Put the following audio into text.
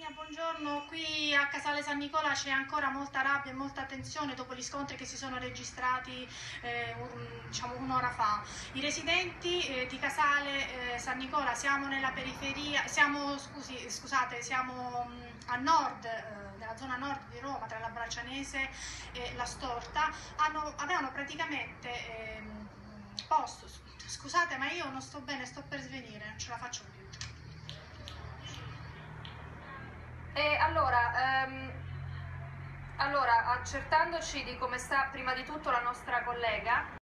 Lavinia, buongiorno. Qui a Casale San Nicola c'è ancora molta rabbia e molta tensione dopo gli scontri che si sono registrati diciamo un'ora fa. I residenti di Casale San Nicola, siamo nella periferia, siamo a nord, nella zona nord di Roma, tra la Braccianese e la Storta, avevano praticamente posto, scusate ma io non sto bene, sto per svenire, non ce la faccio più. Allora, accertandoci di come sta prima di tutto la nostra collega,